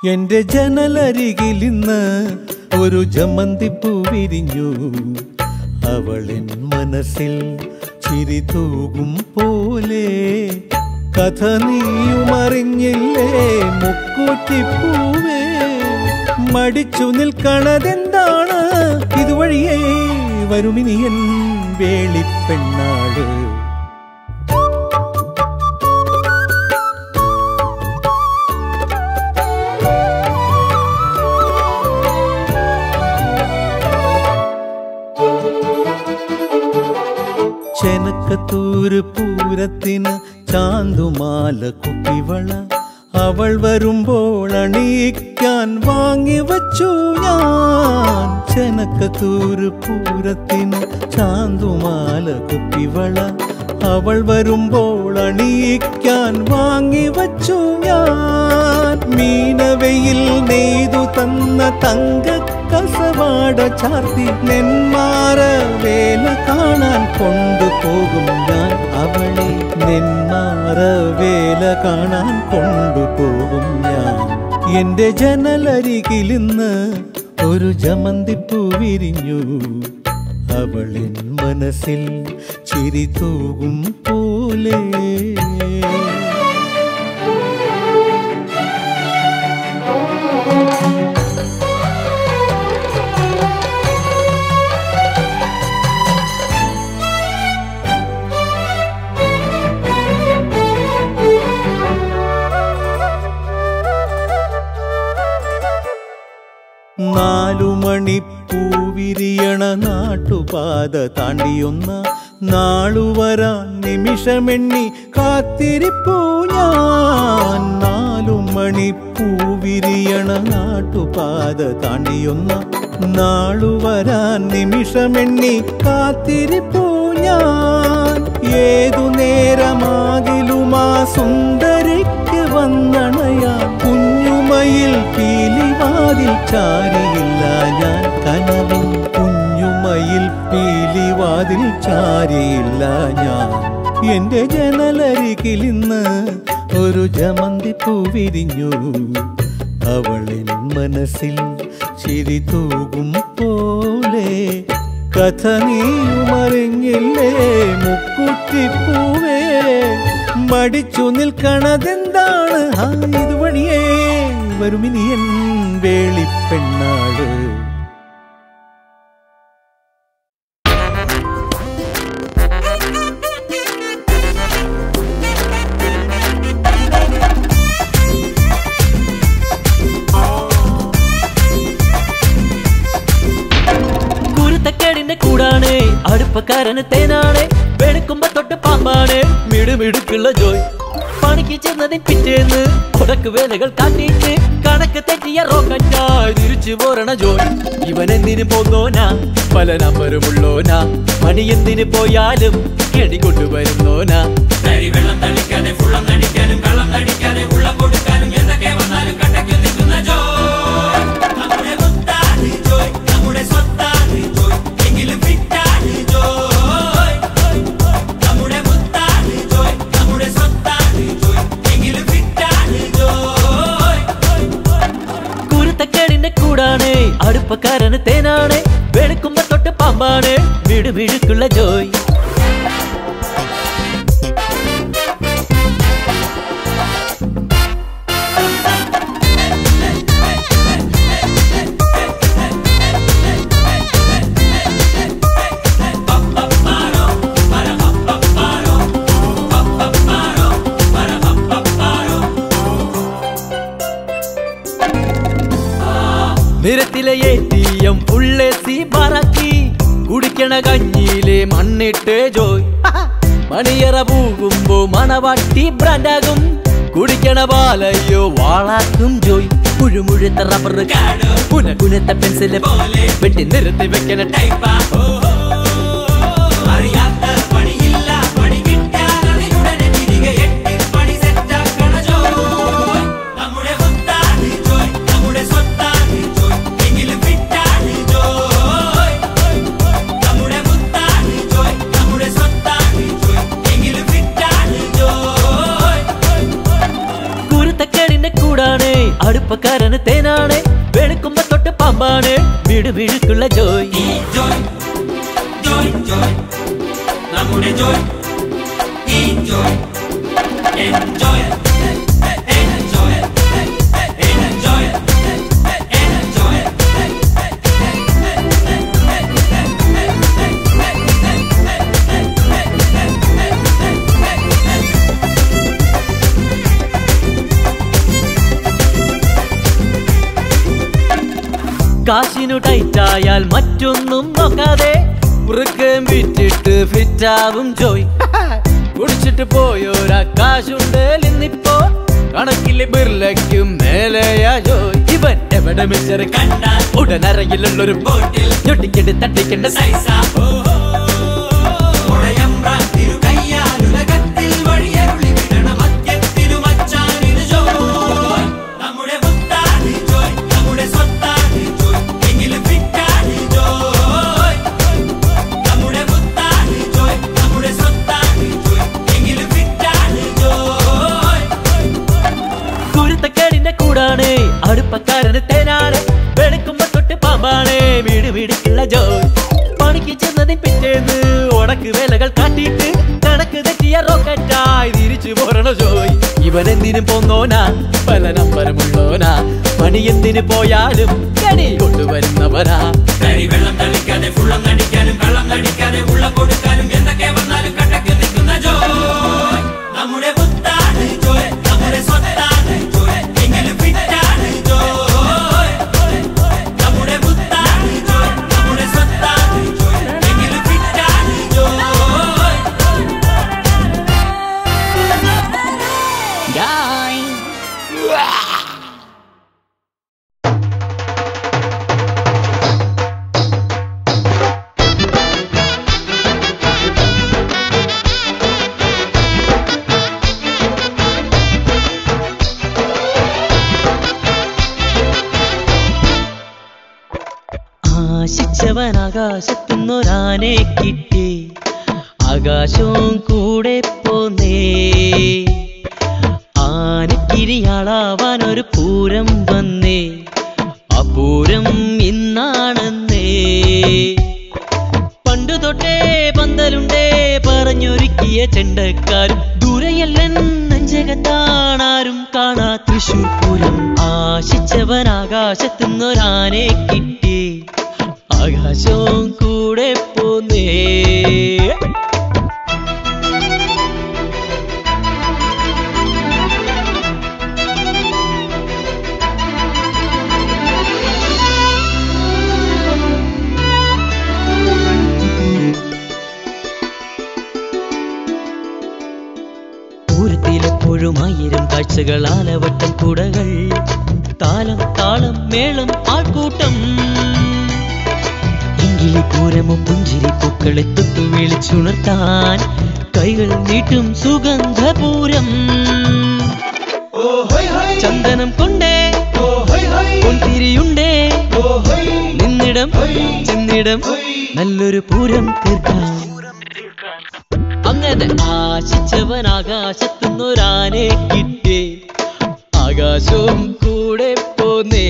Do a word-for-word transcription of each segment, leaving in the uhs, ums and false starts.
എന്റെ ജനലരികിലിന്ന് ഒരു ജമന്തിപ്പൂ വിരിഞ്ഞു. അവളെൻ മനസ്സിൽ ചിരി തൂകും പോലെ. കഥ നീയുമറിഞ്ഞില്ലേ മുക്കൂറ്റിപ്പൂവേ? മടിച്ചു നിൽക്കണതെന്താണ്? ഇതുവഴിയേ വരുമിനിയൻ വേളിപ്പെണ്ണാട്. ചെനക്കത്തൂര് പൂരത്തിന് ചാന്തുമാല കുപ്പിവള അവൾ വരുമ്പോൾ അണിയിക്കാൻ വാങ്ങിവച്ചു ഞാൻ. ചെനക്കത്തൂര് പൂരത്തിന് ചാന്തുമാല കുപ്പിവള അവൾ വരുമ്പോൾ അണിയിക്കാൻ വാങ്ങിവച്ചു ഞാൻ. മീനവയിൽ നെയ്തു തന്ന തങ്ക കസവാട ചാർത്തി നെന്മാറ വേല കാണാൻ കൊണ്ടുപോകും ഞാൻ അവളെ. നെന്മാറ വേല കാണാൻ കൊണ്ടുപോകും ഞാൻ. എന്റെ ജനലരികിലിന്ന് ഒരു ജമന്തിപ്പൂ വിരിഞ്ഞു. അവളെൻ മനസ്സിൽ ചിരി തൂകും പോലെ. നാലുമണിപ്പൂവിരിയണ നാട്ടുപാത താണ്ടിയൊന്ന നാളുവരാൻ നിമിഷമെണ്ണി കാത്തിരിപ്പൂ ഞാൻ. നാലുമണിപ്പൂവിരിയണ നാട്ടുപാത താണ്ടിയൊന്ന നാളുവരാൻ നിമിഷമെണ്ണി കാത്തിരിപ്പൂ ഞാൻ. ഏതു നേരമാകിലുമാ സുന്ദരിക്ക് വന്നണയാൻ കുഞ്ഞുമയിൽ പീലിവാതിൽ ചാരിയില്ല ഞാൻ. കനവിൻ കുഞ്ഞുമയിൽ പീലിവാതിൽ ചാരിയില്ല ഞാൻ. എന്റെ ജനലരികിലിന്ന് ഒരു ജമന്തിപ്പൂ വിരിഞ്ഞു. അവളെൻ മനസ്സിൽ ചിരി തൂകും പോലെ. കഥ നീയുമറിഞ്ഞില്ലേ മുക്കൂറ്റിപ്പൂവേ? മടിച്ചു നിൽക്കണതെന്താണ്? ആ ഇതുവഴിയേ വരുമിനിയൻ വേളിപ്പെണ്ണാട്. കുരുത്തക്കേടിന്റെ കൂടാണ്, അടുപ്പക്കാരന് തേനാണ്, വെളുക്കുമ്പോ തൊട്ട് പാമ്പാണ്, മിടുമിടുക്കുള്ള ജോയ്. പണിക്ക് ചെന്നതിൻ പിറ്റേന്ന് ഉടക്ക് വേലകൾ കാട്ടിയിട്ട് കണക്ക് തെറ്റിയ റോക്കറ്റായി തിരിച്ചു പോരണ ജോയ്. ഇവനെന്തിന് പോന്നോനാ, പല നമ്പരുമുള്ളോനാ, പണി എന്തിന് പോയാലും കെടി കൊണ്ടുവരുന്നോനാ. വെള്ളം തളിക്കാതെ ഫുള്ളം തടിക്കാനും കള്ളം തടിക്കാതെ ഉള്ള കൊടുക്കാനും എന്തൊക്കെ വന്നാലും കണ്ടയ്ക്ക് നിൽക്കുന്ന ജോയ്. നമ്മുടെ മുത്താണ് ജോയ്, നമ്മുടെ സ്വത്താണ് ജോയ്, എങ്കിലും ഫിറ്റാണ് ജോയ്. നമ്മുടെ മുത്താണ് ജോയ്, നമ്മുടെ സ്വത്താണ് ജോയ്, എങ്കിലും ഫിറ്റാണ് ജോയ്. കുരുത്തക്കേടിന്റെ കൂടാണ്, അടുപ്പക്കാരന് തേനാണ്, വെളുക്കുമ്പോ തൊട്ട് പാമ്പാണ്, മിടുമിടുക്കുള്ള ജോയ്. നിരത്തിലെ എ ടി എം ഉള്ളേ സി പറക്കി കുടിക്കണ കഞ്ഞിയിലെ മണ്ണിട്ട് ജോയ്. മണിയറ പൂകുമ്പോ മണവാട്ടി ബ്രാൻഡാകും, കുടിക്കണ പാലയ്യോ വാളാക്കും ജോയ്. മുഴുമുഴുത്ത റബ്ബർ കുനകുനത്ത പെൻസില് പോലെ വെട്ടി നിരത്തി വെക്കണ ടൈപ്പാ. അറിയാത്ത പണിയില്ല, പണി കിട്ടാൻ അതിനുടനെ തിരികെ എട്ടി പണി സെറ്റാക്കണ ജോയ്. നമ്മുടെ മുത്താണ് ജോയ്, നമ്മുടെ സ്വത്താണ് ജോയ്, എങ്കിലും ഫിറ്റാണ് ജോയ്. നമ്മുടെ മുത്താണ് ജോയ്, നമ്മുടെ സ്വത്താണ് ജോയ്, എങ്കിലും ഫിറ്റാണ് ജോയ്. കുരുത്തക്കേടിന്റെ കൂടാണ്, അടുപ്പക്കാരന് തേനാണ് വെളുക്കുമ്പോ തൊട്ട് പാമ്പാണ് വീട് വീഴുക്കുള്ള ജോയ് ജോയ് ജോയ് ജോയ് നമ്മുടെ ജോയ് ഈ Joy enjoy enjoy enjoy enjoy കാശിനു ടൈറ്റായാൽ മറ്റൊന്നും നോക്കാതെ വൃക്കം വിറ്റിട്ട് ഫിറ്റാവും ജോയ് കുടിച്ചിട്ട് പോയോരാ കാശുണ്ട് ഇന്നിപ്പോ കണക്കിലെ ബിർലയ്ക്കും മേലെയാ ജോയ് ഇവൻ എവിടെ മിച്ചറ് കണ്ടാൽ ഉടനറയിലുള്ളൊരു ബോട്ടിൽ ഞൊട്ടിക്കിട്ട് തട്ടിക്കേണ്ട സൈസ ഉടയമ്പ്രാൻ തിരുകയ്യാലുലകത്തിൽ വഴിയരുളി വിടണ മദ്യത്തിനു മച്ചാനിത് ജോയ് നമ്മുടെ മുത്താടി ജോയ് നമ്മുടെ സ്വത്താടി ജോയ് എങ്കിലും ഫിറ്റാടി ജോയ് നമ്മുടെ മുത്താടി ജോയ് നമ്മുടെ സ്വത്താടി ജോയ് എങ്കിലും ഫിറ്റാടി ജോയ് കുരുത്തക്കേടിന്റെ കൂടാണ് അടുപ്പക്കാരന് തേനാണ് വെളുക്കുമ്പോ തൊട്ട് പാമ്പാണ് വീട് വീടുക്കുള്ള ജോയ് പണിക്ക് ചെന്നതിൻ പിറ്റേന്ന് ഉണക്ക് വേലകൾ കാട്ടിയിട്ട് കണക്ക് തെറ്റിയ റോക്കറ്റായി തിരിച്ചു പോരണ ജോയ് ഇവൻ എന്തിനും പോന്നോനാ പല നമ്പരമുള്ളോനാ പണി എന്തിന് പോയാലും കടി കൊണ്ടുവരുന്നവനാ തരി വെള്ളം തളിക്കാതെ ഫുള്ളം നടിക്കാനും കള്ളം നടിക്കാതെ ഉള്ളം കൊടുക്കാനും എന്തൊക്കെ വന്നാലും കട്ടക്ക് നിൽക്കുന്ന ജോയ് നമ്മുടെ മുത്താടി ജോയ് നമ്മുടെ സ്വത്താടി ജോയ് എങ്കിലും ഫിറ്റാടി ജോയ് നമ്മുടെ മുത്താടി ജോയ് നമ്മുടെ സ്വത്താടി ജോയ് എങ്കിലും ഫിറ്റാടി ജോയ് ആശിച്ചവൻ ആകാശത്തുന്നൊരാനെ കിട്ടി ആകാശവും കൂടെ പോന്നേ ആനക്കിരിയാളാവാൻ ഒരു പൂരം വന്നേ ആ പൂരം ഇന്നാണെന്നേ പണ്ടു തൊട്ടേ പന്തലുണ്ടേ പറഞ്ഞൊരുക്കിയ ചെണ്ടക്കാരും ദൂരെയല്ലൻ നെഞ്ചകത്താണാരും കാണാ തൃശൂർ പൂരം ആശിച്ചവൻ ആകാശത്തുന്നൊരാനെ കിട്ടി ആകാശവും കൂടെ പോന്നേ പൂരത്തിലെപ്പോഴും ആയിരം കാഴ്ചകൾ ആലവട്ടം കൂടകൾ താലം താളം മേളം ആൾക്കൂട്ടം എങ്കിലി പൂരമോ പുഞ്ചിരി പൂക്കളെ തൊട്ടു വിളിച്ചുണർത്താൻ കൈകൾ നീട്ടും സുഗന്ധപൂരം ചന്ദനം കൊണ്ടേ പൊൻതിരിയുണ്ടേ നിന്നിടം ചെന്നിടം നല്ലൊരു പൂരം തീർക്കാം അങ്ങനെ ആശിച്ചവൻ ആകാശത്തുന്നൊരാനെ കിട്ടി ആകാശവും കൂടെ പോന്നേ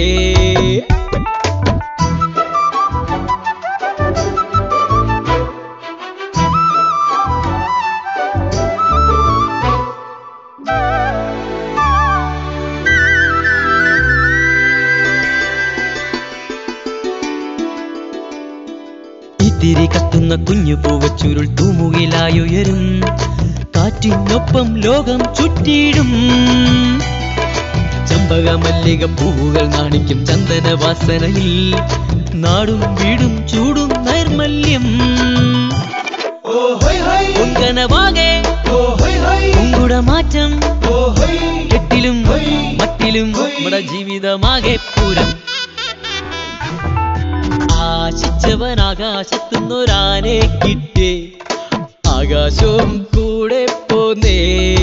തിരി കത്തുന്ന കുഞ്ഞു പൂവച്ചുരുൾ തൂമുകിലായുയരും കാറ്റിനൊപ്പം ലോകം ചുറ്റിയിടും ചമ്പക മല്ലിക പൂവുകൾ നാണിക്കും ചന്ദന വാസനയിൽ നാടും വീടും ചൂടും നൈർമല്യം പൊൻകനവാകെ കുങ്കുടമാറ്റം കെട്ടിലും മട്ടിലും നമ്മുടെ ജീവിതമാകെ പൂരം ആശിച്ചവൻ ആകാശത്തുന്നൊരാനെ കിട്ടി ആകാശവും കൂടെ പോന്നേ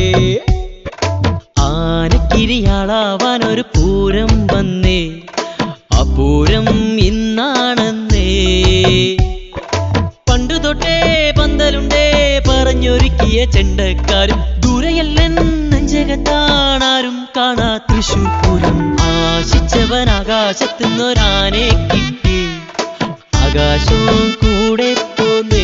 ആനക്കിരിയാളാവാൻ ഒരു പൂരം വന്നേ ആ പൂരം ഇന്നാണെന്നേ പണ്ടു തൊട്ടേ പന്തലുണ്ടേ പറഞ്ഞൊരുക്കിയ ചെണ്ടക്കാരും ദൂരെയല്ലൻ നെഞ്ചകത്താണാരും കാണാ തൃശൂർ പൂരം ആശിച്ചവൻ ആകാശത്തുനിന്നൊരാനെ കിട്ടി ആകാശവും കൂടെ പോന്നേ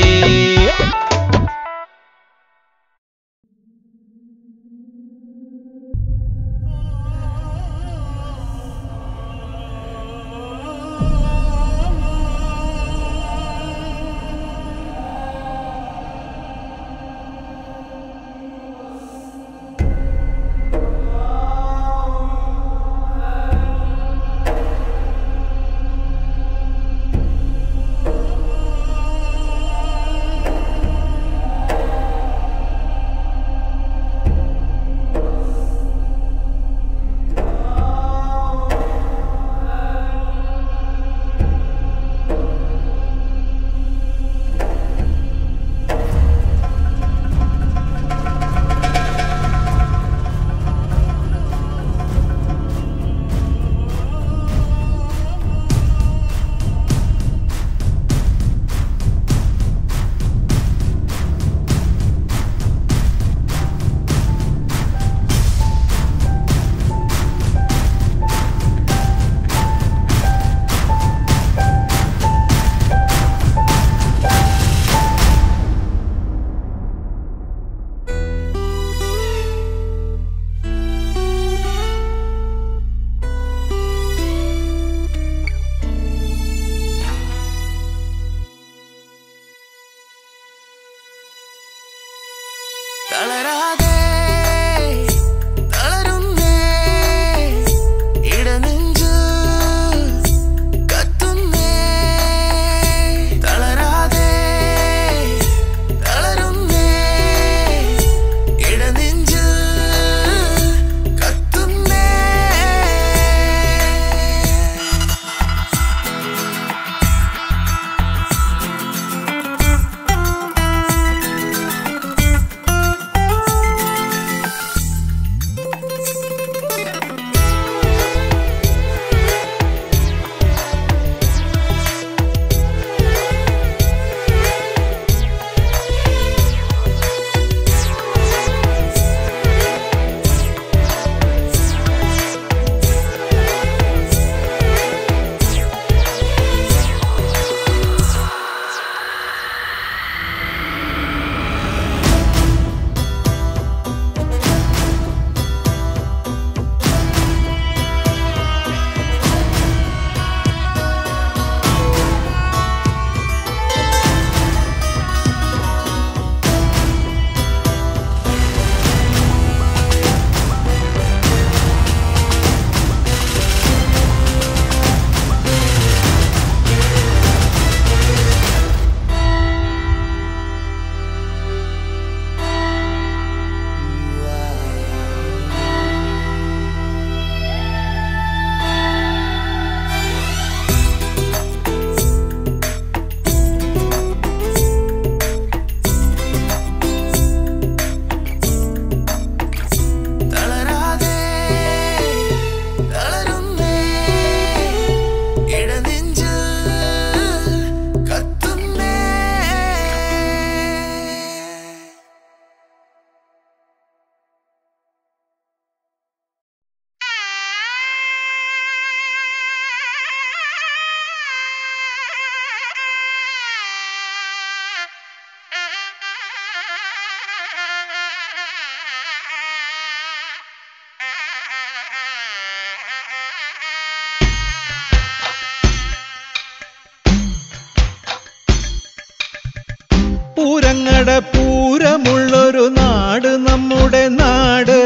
പൂരങ്ങട പൂരമുള്ളൊരു നാട് നമ്മുടെ നാട്.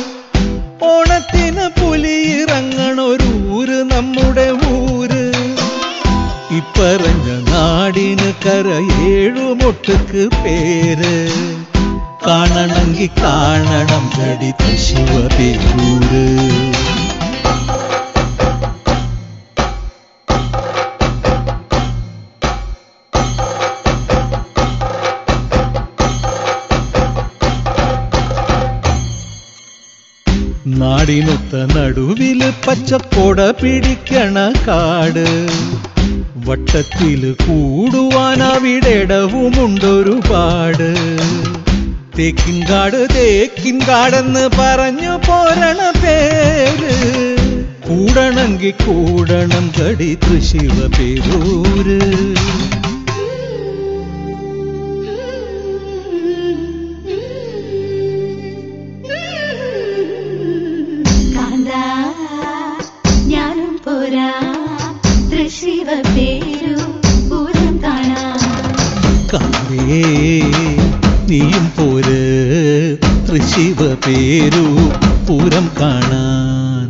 ഓണത്തിന് പുലിയിറങ്ങണൊരൂര് നമ്മുടെ ഊര്. ഇപ്പറഞ്ഞ നാടിന് കരയേഴുമൊട്ടുക്ക് പേര്. കാണണമെങ്കി കാണണം കടി തൃശ്ശിവപേരൂര്. നാടിനൊത്ത നടുവില് പച്ചക്കൊട പിടിക്കണ കാട്. വട്ടത്തില് കൂടുവാൻ അവിടെടവുമുണ്ടൊരുപാട്. തേക്കിൻകാട് തേക്കിൻകാടെന്ന് പറഞ്ഞു പോരണ പേര് കൂടണമെങ്കിൽ കൂടണം കടി തൃശിവ പേരൂര് ഞാനും പോരാ തൃശിവ പേരു പൂരം കാണാൻ കാവേ നീയും പോര് തൃശിവ പേരു പൂരം കാണാൻ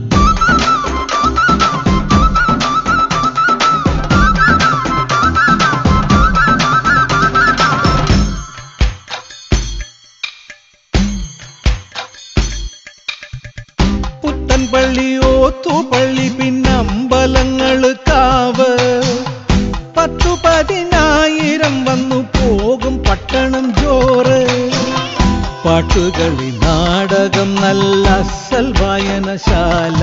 പുത്തൻപള്ളി ഓത്തുപള്ളി പിന്നമ്പലങ്ങള് കാവ് പത്തു പതിനായിരം വന്നു പോകും പട്ടണം ജോറ് പാട്ടുകളി നാടകം നല്ല അസൽ വായനശാല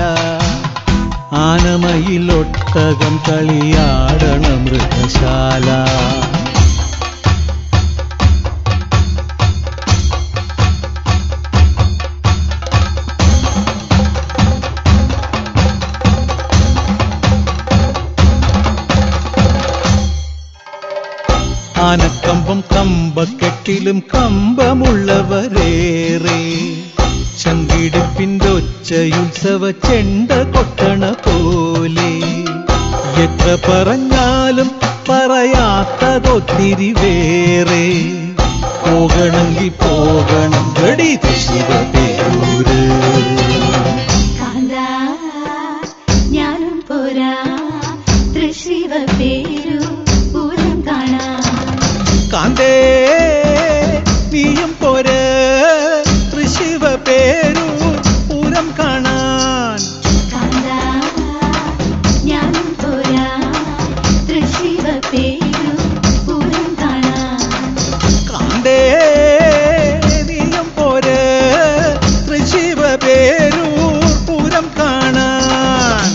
ആനമയിലൊട്ടകം കളിയാടണ മൃഗശാല ആനക്കമ്പം കമ്പക്കെട്ടിലും കമ്പമുള്ളവരേറെ ചങ്കിടിപ്പിന്റെ ഒച്ചയുത്സവ ചെണ്ട കൊട്ടണ പോലെ എത്ര പറഞ്ഞാലും പറയാത്തതൊത്തിരി വേറെ പോകണമെങ്കിൽ പോകണം ഗടി തൃശിവ പേരൂര് ഞാനും പോരാ തൃശിവ പേരു പൂരം കാണാൻ കാന്തേ നീയും പോര് തൃശിവ പേരു പൂരം കാണാൻ ഞാനും പോരാ തൃശിവ പേരു പൂരം കാണാൻ കാന്തേ നീയും പോര് തൃശിവ പേരു പൂരം കാണാൻ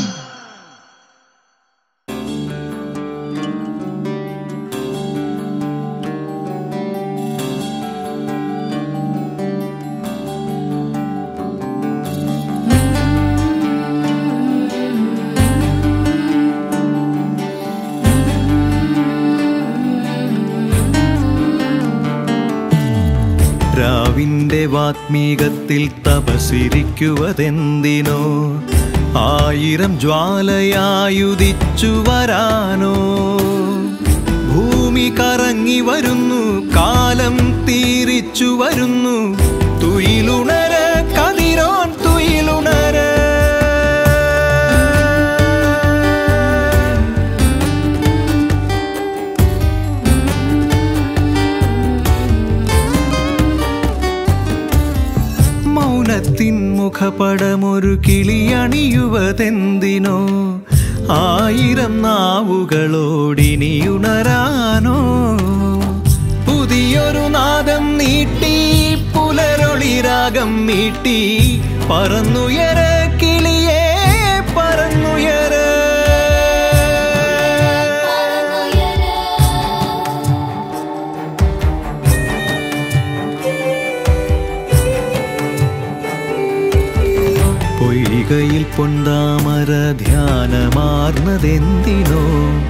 രാവിന്റെ വാത്മീകത്തിൽ തപസിരിക്കുവതെന്തിനോ ആയിരം ജ്വാലയായുദിച്ചു വരാനോ ഭൂമി കറങ്ങി വരുന്നു കാലം തീരിച്ചു വരുന്നു തുയിലുണര കതിരോൻ തുയിലുണര മൗനത്തിൻ മുഖപടമൊരു കിളിയണിയുവതെന്തിനോ ആയിരം നാവുകളോടിനിയുണരാനോ പുതിയൊരു നാദം നീട്ടി പുലരൊളി രാഗം മീട്ടി പറന്നുയര കിളിയേ പറന്നുയര പൊയ്കയിൽ പൊന്താമര ധ്യാനമാർന്നതെന്തിനോ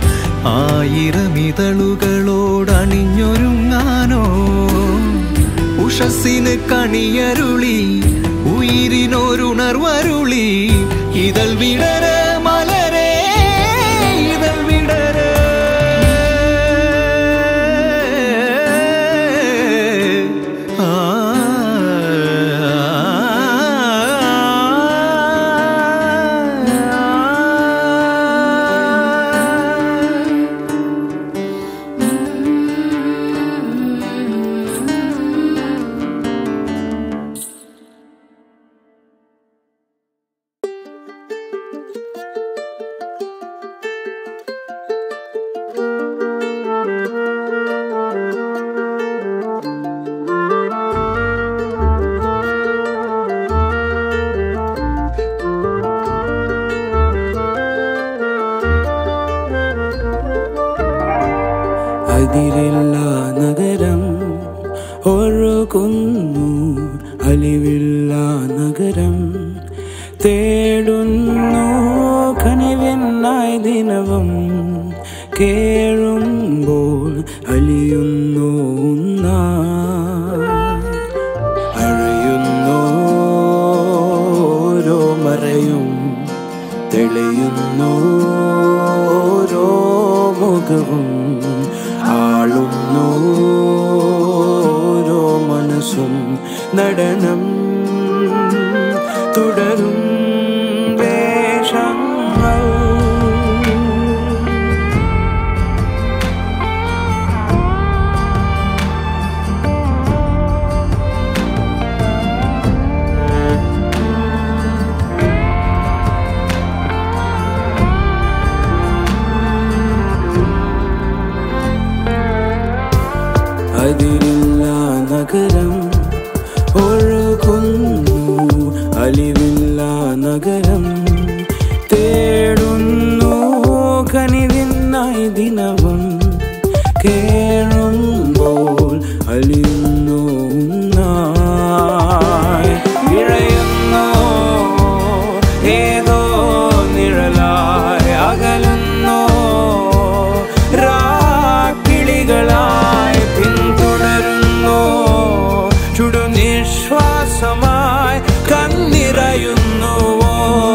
ആയിരമിതളുകളോടണിഞ്ഞൊരുങ്ങാനോ ഉഷസ്സിന് കണിയരുളി ഉയിരിനൊരുണർവരുളി ഇതൾ വിടര മലരേ ഇതൾ വിടര അതിരില്ല നഗരം ഒഴുകുന്നു അലിവില്ല നഗരം തേടുന്നു കനിവെന്നായി ദിനവും കേഴുമ്പോൾ അലിയുന്നു അഴയുന്നോരോ മറയും തെളിയുന്നോരോ മുഖവും ആളുന്നോരോ മനസ്സും നടനം തുടരും വേഷങ്ങൾ അതിരില്ല നഗരം ഒഴുകുന്നു അലിവില്ല നഗരം തേടുന്നു കനിവിനായി ദിനവും കേഴുമ്പോൾ അലിയുന്നു ഇഴയുന്നു ഏതോ നിഴലായി അകലുന്നു രാക്കിളികളായി പിന്തുടരുന്നു ചുടുനിശ്വാസമായി കണ്ണിറയുന്നുവോ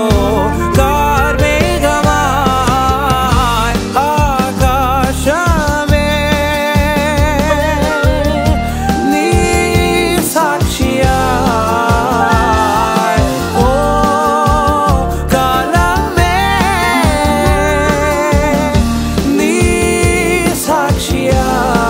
കാർമേഘമായി ആകാശമേ നീ സാക്ഷിയായി ഓ കാലമേ നീ സാക്ഷിയായി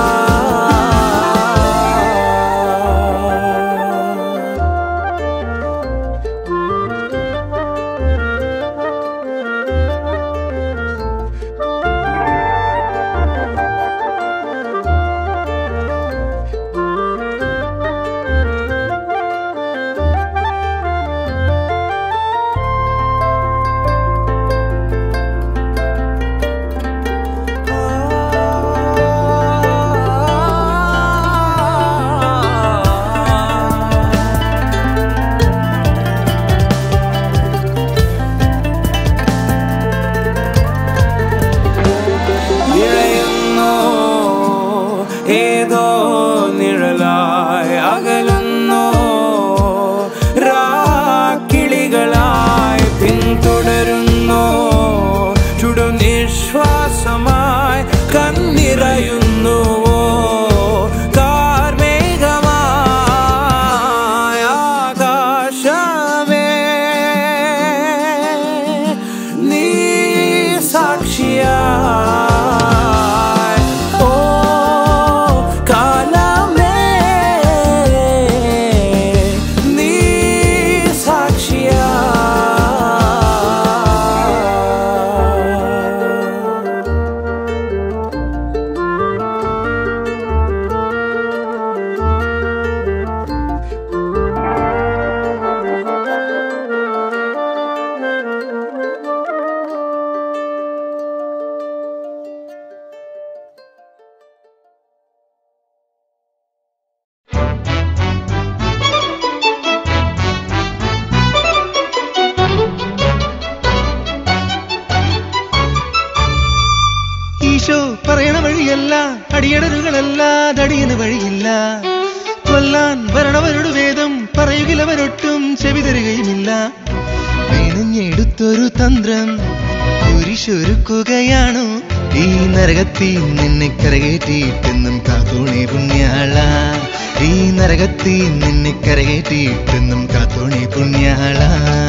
ഇഴയുന്നു ഏതോ നിഴലായി അകലുന്നു രാക്കിളികളായി പിന്തുടരുന്നു ചുടുനിശ്വാസമായി കണ്ണിറയുന്നുവോ കാർമേഘമായി ആകാശമേ നീ സാക്ഷിയായി ഓ കാലമേ നീ സാക്ഷിയായി ഈശോ പറയണ വഴിയല്ല അടിയടരുകളല്ല ദടിയന് വഴിയില്ല കൊല്ലാൻ വരണവരുടെ വേദം പറയുകിലവരൊട്ടും ചെവി തരുകയുമില്ല മെനഞ്ഞെടുത്തൊരു തന്ത്രം കുരിശൊരുക്കുകയാണു ഈ നരകത്തിൽ നിന്നെ കരകേറ്റിട്ടെന്നും കാത്തോണേ പുണ്യാള ഈ നരകത്തിൽ നിന്നെ കരകേറ്റിട്ടെന്നും കാത്തോണേ പുണ്യാള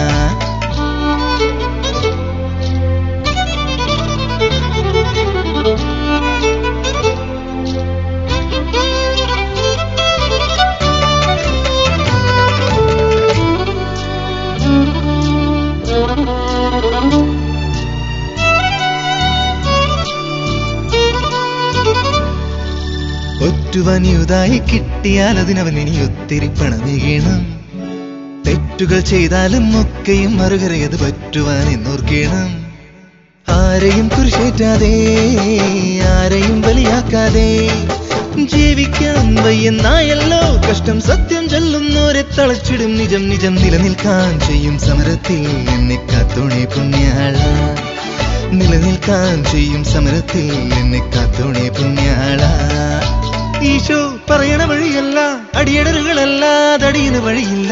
ഒറ്റുവനിയുതായി കിട്ടിയാൽ അതിനവൻ ഇനി ഒത്തിരി പണമേകണം തെറ്റുകൾ ചെയ്താലും ഒക്കെയും മറുകരയത് പറ്റുവാൻ എന്നോർക്കണം ആരെയും കുരിശേറ്റാതെ ആരെയും ബലിയാക്കാതെ ജീവിക്കാൻ വയ്യെന്നായല്ലോ കഷ്ടം സത്യം ചൊല്ലുന്നോരെ തളച്ചിടും നിജം നിജം നിലനിൽക്കാൻ ചെയ്യും സമരത്തിൽ എന്നെ കാത്തോണേ പുണ്യാള നിലനിൽക്കാൻ ചെയ്യും സമരത്തിൽ എന്നെ കാത്തോണേ പുണ്യാള ഈശോ പറയണ വഴിയല്ല അടിയടലുകളല്ല തടിയന് വഴിയില്ല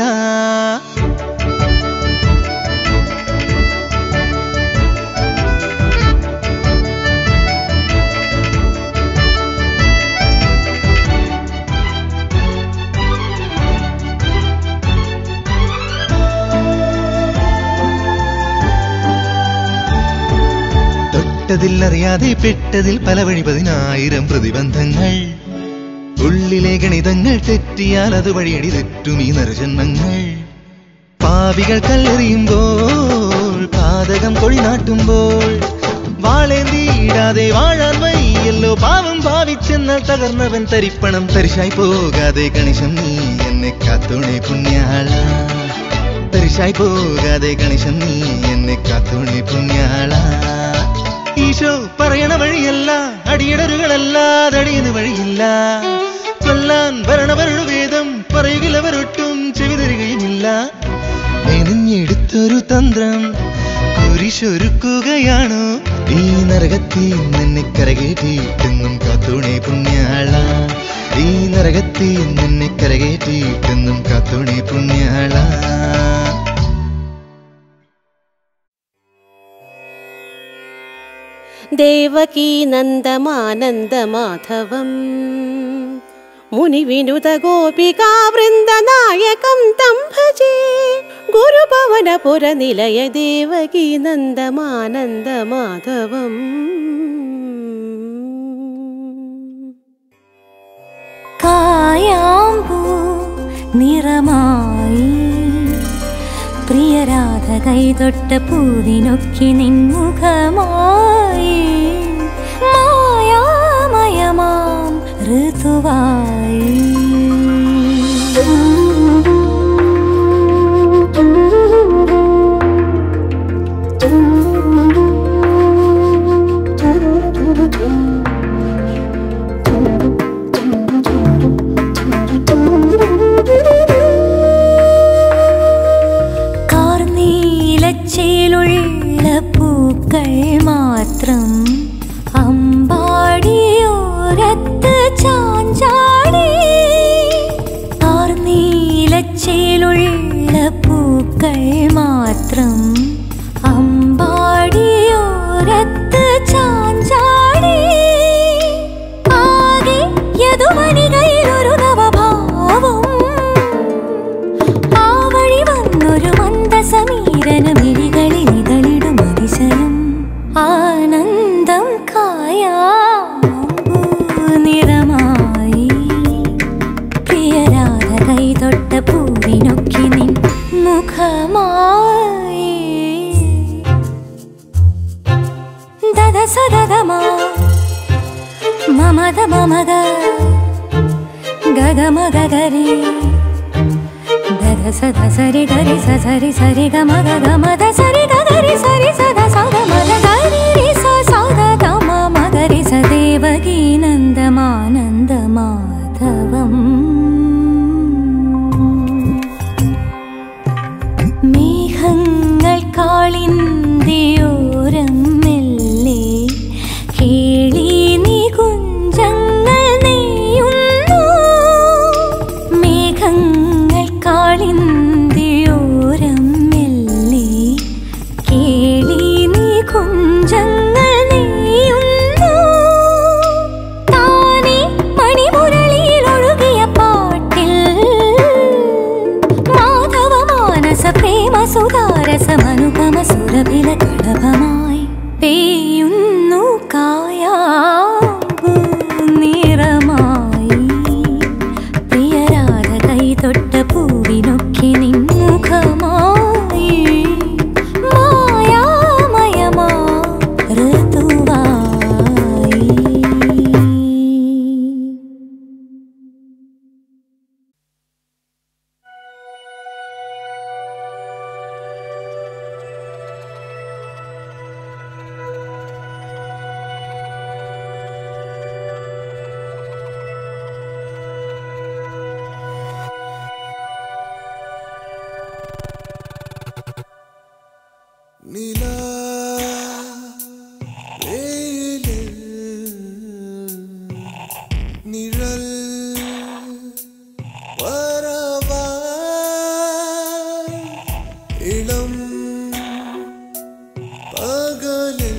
ിൽ പെട്ടതിൽ പല വഴി പതിനായിരം പ്രതിബന്ധങ്ങൾ ഉള്ളിലെ ഗണിതങ്ങൾ തെറ്റിയാൽ അത് വഴിയടി തെറ്റും ഈ നരജന്മങ്ങൾ പാപികൾ കല്ലെറിയുമ്പോൾ പാതകം കൊഴി നാട്ടുമ്പോൾ വാളേന്തിയിടാതെ വാഴാൻ വയ്യല്ലോ പാവം ഭാവിച്ചെന്നാൽ തകർന്നവൻ തരിപ്പണം തരിശായി പോകാതെ കണിശം നീ എന്നെ കാത്തോണേ പുണ്യാള തരിശായി പോകാതെ കണിശം നീ എന്നെ കാത്തോണേ പുണ്യാള ഈശോ പറയണ വഴിയല്ല അടിയടരുകളല്ല തടിയന് വഴിയില്ല കൊല്ലാൻ ഭരണവരുടെ വേദം പറയുകിലവരൊട്ടും ചെവി തരികയുമില്ല മെനഞ്ഞെടുത്തൊരു തന്ത്രം കുരിശൊരുക്കുകയാണോ ഈ നരകത്തിൽ നിന്നെ കരകേറ്റിട്ടെന്നും കാത്തോണേ പുണ്യാള ഈ നരകത്തിൽ നിന്നെ കരകേറ്റിട്ടെന്നും കാത്തോണേ പുണ്യാള ദേവകീ നന്ദമാനന്ദമാധവം മുനിവിനുത ഗോപികാ വൃന്ദനായകം തം ഭജേ ഗുരുഭവനപുരനിലയ ദേവകീ നന്ദമാനന്ദമാധവം കായാമ്പൂ നിറമായി പ്രിയരാധ കൈതൊട്ട പൂവിനൊക്കെ നിൻമുഖമായി മായാമയമാം ഋതുവായി ചേലുള്ള പൂക്കൾ മാത്രം അമ്പാടിയോരത്ത് ചാഞ്ചാടി ആർനീലച്ചേലുള്ള പൂക്കൾ മാത്രം അമ്പാടിയോരത്ത് ചാഞ്ചാടി ആകെ യദുമണികയിലൊരു നവഭാവം ആ വഴി വന്നൊരു മന്ദസമീരനമിഴികളിൽ ഇതളിടും അതിശയം ആനന്ദം കായാമ്പൂ നിറമായി പ്രിയരാധ കൈതൊട്ട പൂവിനൊക്കെ നിൻ മുഖമായി ദദ സദദമാ മമദ മമദ ഗഗമ ഗഗരി ദദ സദ സരി ഗരി സ സരി സരി ഗമ ഗമ ദ സരി ഗരി സരി സദ സദ മദ ഗരി രി സ സദ ഗമ മഗരി സ ദേവകീ നന്ദമാനന്ദമാധവം മേഘങ്ങൾ കാളിന്തിയോരം മെല്ലെ കേളി നീ കുഞ്ചങ്ങൾ നെയ്യുന്നു മേഘങ്ങൾ കാളിന്തിയോരം മെല്ലെ കേളി നീ കുഞ്ചങ്ങൾ നെയ്യുന്നു താനേ മണിമുരളിയിൽ ഒഴുകിയ പാട്ടിൽ മാധവമാനസ പ്രേമ സുധാരസമനുപമ സുരഭില കളഭമായി പെയ്യുന്നു കായാമ്പൂ നിറമായി പ്രിയരാധ കൈതൊട്ട പൂവിനൊക്കെ നിൻമുഖമായി മായാമയമാ ഋതുവായി നിലാ വെയിലിൽ നിഴൽ വരവായി ഇളം പകലിൽ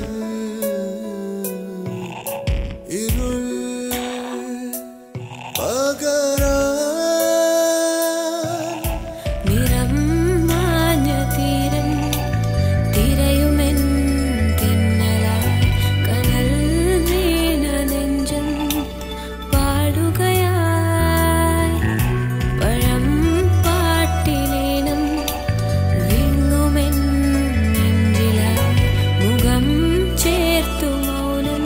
ഇരുൾ പകരാൻ നിറം മാഞ്ഞ തീരം തിരയുമെൻ തിന്നലായി കനൽ വീണ നെഞ്ചം പാടുകയായി പഴം പാട്ടിലേനം വിങ്ങുമെൻ നെഞ്ചിലായി മുഖം ചേർത്തു മൗനം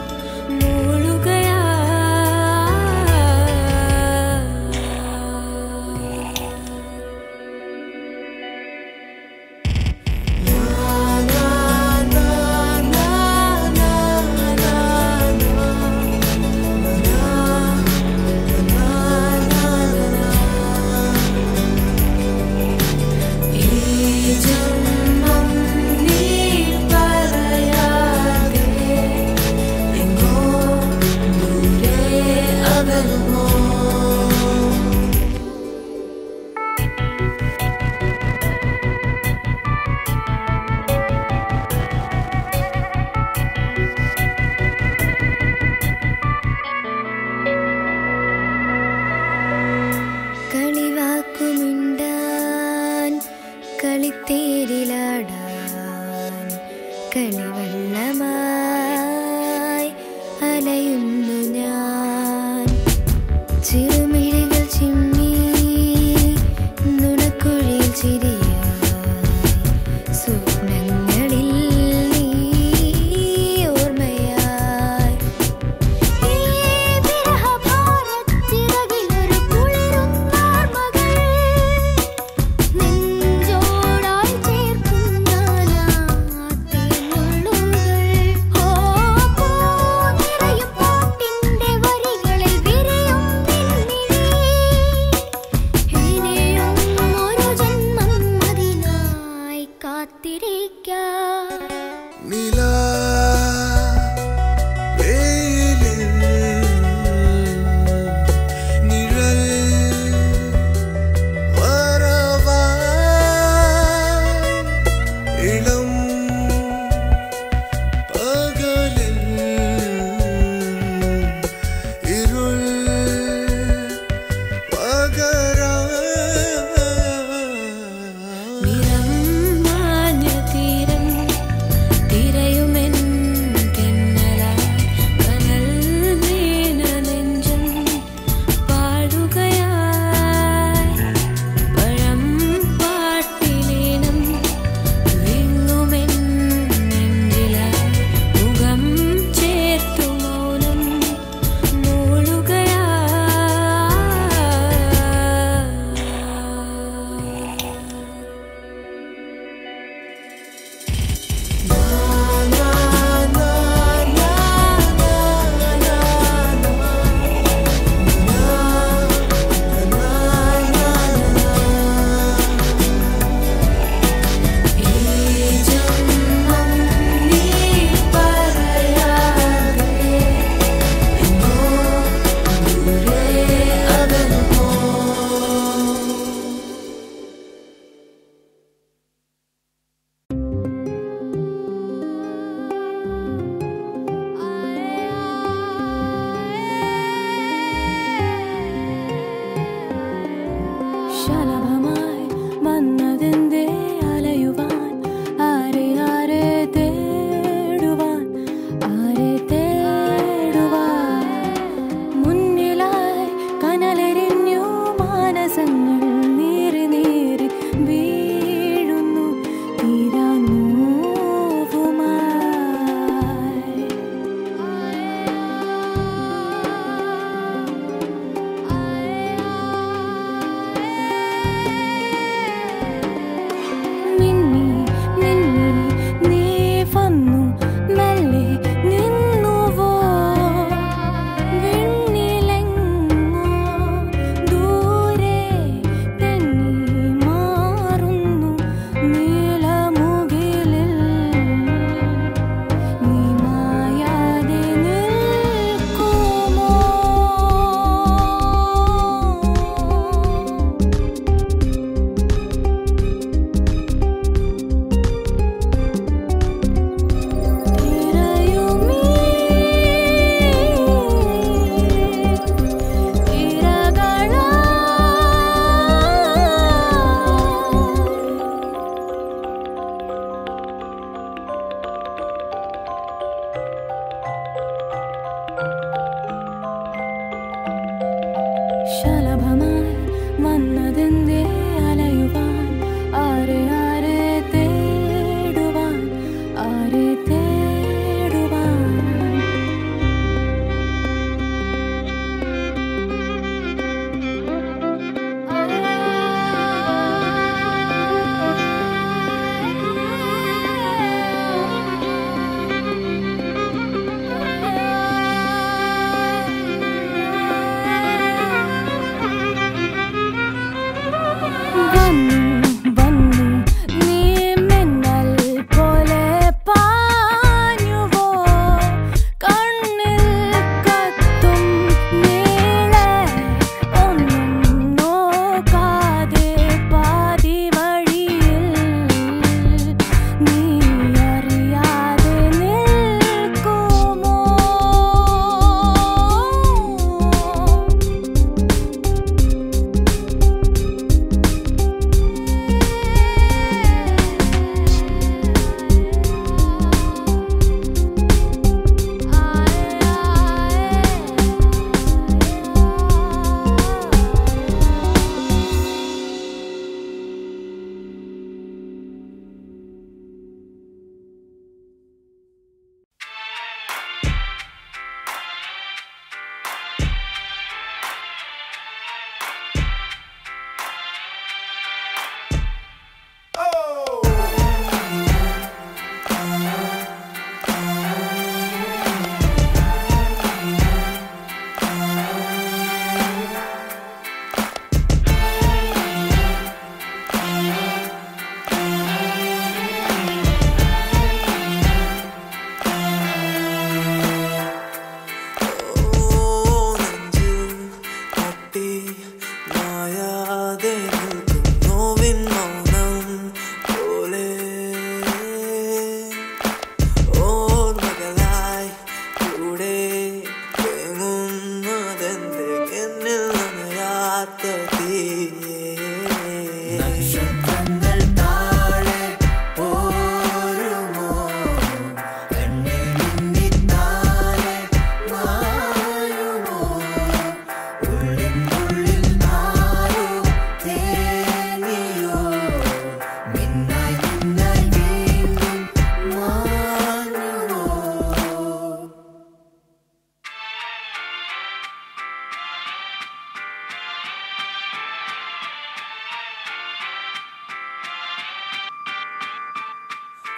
കളിവാക്കുമിണ്ടാൻ കളിത്തേരിലാടാൻ കളിവെള്ളമായി അലയുന്നു ഞാൻ ചിറുമിഴികൾ ചിമ്മി നുണക്കുഴിയിൽ ചിരിയായി സ്വപ്നങ്ങളിൽ നീ ഓർമ്മയായി ഈ വിരഹഭാരച്ചിറകിലൊരു കുളിരുന്നാർമകൾ നെഞ്ചോടായി ചേർക്കും ഞാനാ തേനുള്ളുകൾ. ഓ പൂനിറയും പാട്ടിന്റെ വരികളിൽ വിരിയും നിന്നിഴി. ഇനിയും ഒരു ജന്മം അതിനായി കാത്തിരിക്കാം. നിലാ വെയിലിൽ നിഴൽ വരവായി ഇളം പകലിൽ ഇരുൾ പകരാൻ നിറം മാഞ്ഞ തീരം തിരയും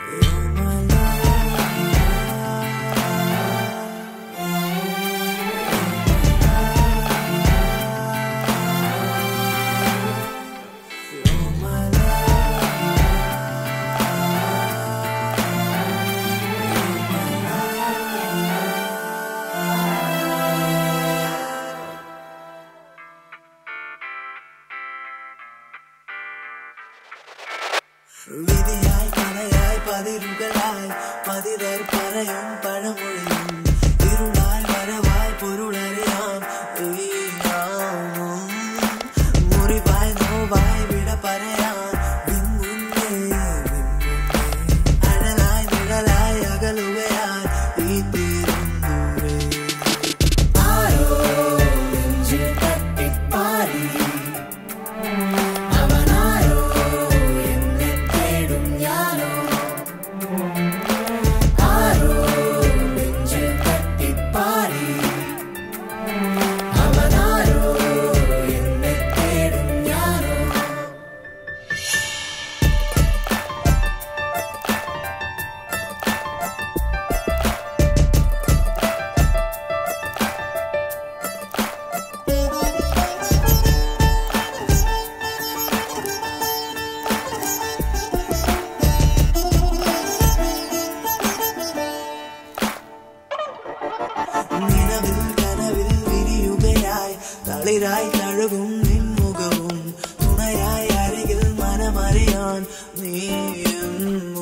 വിധിയായി കലയായി പതിരുകളായി പതിതർ പറയും പഴമൊഴിയും ഇരുളായി വരവായി പൊരുളറിയാം മുറിവായി നോവായി വിട പറയാൻ വിങ്ങുന്നേ അഴലായി നിഴലായി അകലുകയാൽ ഈ തീരും ദൂരെ ആരോ നെഞ്ചിൽ തട്ടിപ്പാരി തളിരായി തഴുകും നിൻമുഖവും തുണയായി അരികിൽ മനമറിയാൻ നീ